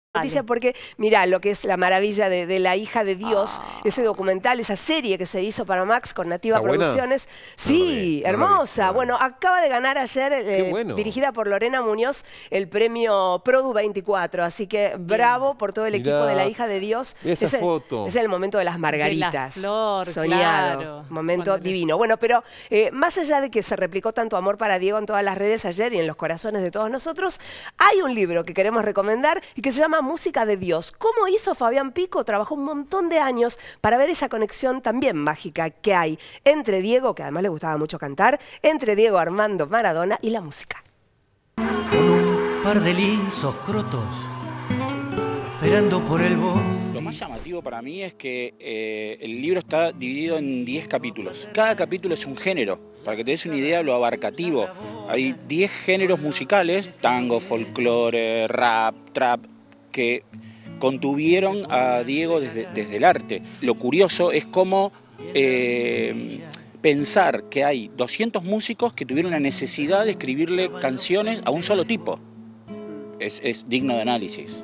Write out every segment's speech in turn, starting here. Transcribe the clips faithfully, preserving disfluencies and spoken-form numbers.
Noticia porque, mira, lo que es la maravilla de, de La hija de Dios, ah. ese documental, esa serie que se hizo para Max con Nativa Producciones. Sí, no hermosa. No bueno, acaba de ganar ayer, eh, bueno. dirigida por Lorena Muñoz, el premio Produ veinticuatro. Así que Bien. bravo por todo el Mirá, equipo de La hija de Dios. Esa es, foto. El, es el momento de las margaritas. De la flor, soñado. Claro. Momento Cuando divino. Le... Bueno, pero eh, más allá de que se replicó tanto amor para Diego en todas las redes ayer y en los corazones de todos nosotros, hay un libro que queremos recomendar y que se llama Música de Dios. ¿Cómo hizo Fabián Pico? Trabajó un montón de años para ver esa conexión también mágica que hay entre Diego, que además le gustaba mucho cantar, entre Diego Armando Maradona y la música. Con un par de lisos crotos, esperando por el bondi. Lo más llamativo para mí es que eh, el libro está dividido en diez capítulos. Cada capítulo es un género. Para que te des una idea de lo abarcativo. Hay diez géneros musicales, tango, folclore, rap, trap, que contuvieron a Diego desde, desde el arte. Lo curioso es cómo eh, pensar que hay doscientos músicos que tuvieron la necesidad de escribirle canciones a un solo tipo. Es, es digno de análisis.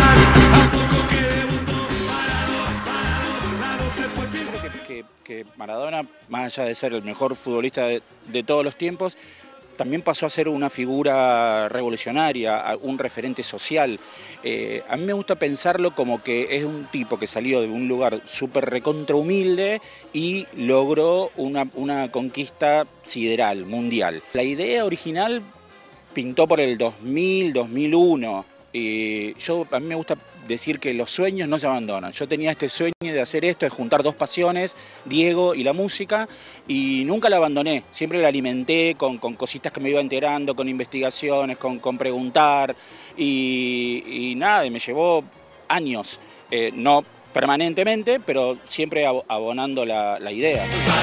Creo que, que, que Maradona, más allá de ser el mejor futbolista de, de todos los tiempos, también pasó a ser una figura revolucionaria, un referente social. Eh, a mí me gusta pensarlo como que es un tipo que salió de un lugar súper recontra humilde y logró una, una conquista sideral, mundial. La idea original pintó por el dos mil, dos mil uno. Eh, yo, a mí me gusta decir que los sueños no se abandonan. Yo tenía este sueño de hacer esto, de juntar dos pasiones, Diego y la música, y nunca la abandoné. Siempre la alimenté con, con cositas que me iba enterando, con investigaciones, con, con preguntar, y, y nada, y me llevó años, eh, no permanentemente, pero siempre abonando la, la idea.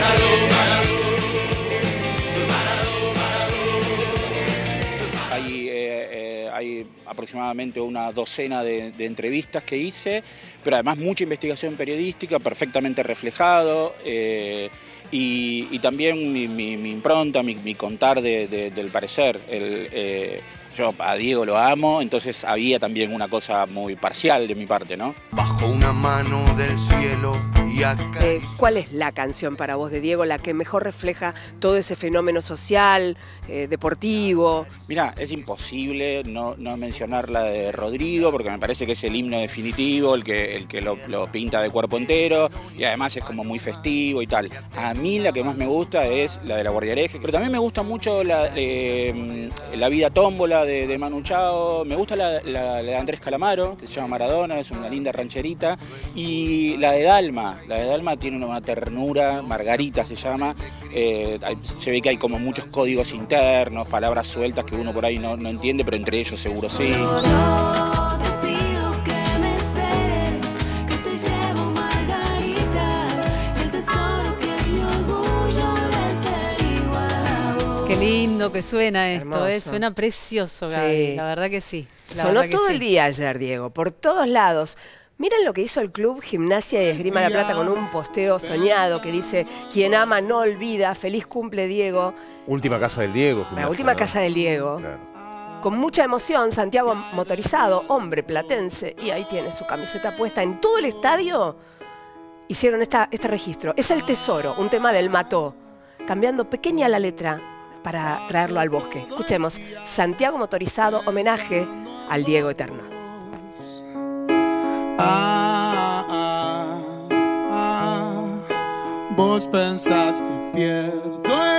Hay, eh, eh, hay aproximadamente una docena de, de entrevistas que hice, pero además mucha investigación periodística, perfectamente reflejado, eh, y, y también mi, mi, mi impronta, mi, mi contar de, de, del parecer. El, eh, yo a Diego lo amo, entonces había también una cosa muy parcial de mi parte, ¿no? Bajo una mano del cielo y acá... Eh, ¿Cuál es la canción para vos de Diego, la que mejor refleja todo ese fenómeno social, eh, deportivo? Mirá, es imposible no, no mencionar la de Rodrigo, porque me parece que es el himno definitivo, el que, el que lo, lo pinta de cuerpo entero, y además es como muy festivo y tal. A mí la que más me gusta es la de La Guardia Hereje, pero también me gusta mucho la, eh, la vida tómbola de, de Manu Chao, me gusta la, la, la de Andrés Calamaro, que se llama Maradona, es una linda rancherita, y la de Dalma, la de Dalma tiene una, una ternura, Margarita se llama, eh, se ve que hay como muchos códigos internos, palabras sueltas que uno por ahí no, no entiende, pero entre ellos seguro sí. Qué lindo que suena esto, eh. Suena precioso, Gaby, sí. La verdad que sí. La Sonó verdad que todo sí. el día ayer, Diego, por todos lados. Miren lo que hizo el Club Gimnasia y Esgrima La Plata con un posteo soñado que dice: quien ama no olvida, feliz cumple Diego. Última casa del Diego. La Gimnasia, última ¿no? casa del Diego. Claro. Con mucha emoción, Santiago Motorizado, hombre platense, y ahí tiene su camiseta puesta en todo el estadio. Hicieron esta, este registro. Es El Tesoro, un tema del Mató, cambiando pequeña la letra para traerlo al bosque. Escuchemos, Santiago Motorizado, homenaje al Diego eterno. Ah, ah, ah, vos pensás que pierdo